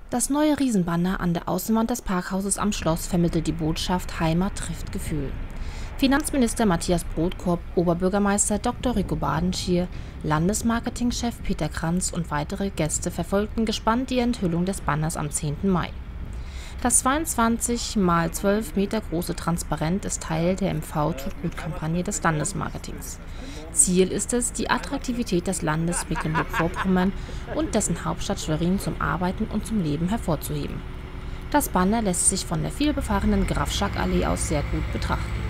Das neue Riesenbanner an der Außenwand des Parkhauses am Schloss vermittelt die Botschaft „Heimat trifft Gefühl“. Finanzminister Matthias Brotkorb, Oberbürgermeister Dr. Rico Badenschier, Landesmarketingchef Peter Kranz und weitere Gäste verfolgten gespannt die Enthüllung des Banners am 10. Mai. Das 22 mal 12 Meter große Transparent ist Teil der MV-Tut-Gut-Kampagne des Landesmarketings. Ziel ist es, die Attraktivität des Landes Mecklenburg-Vorpommern und dessen Hauptstadt Schwerin zum Arbeiten und zum Leben hervorzuheben. Das Banner lässt sich von der vielbefahrenen Graf-Schack-Allee aus sehr gut betrachten.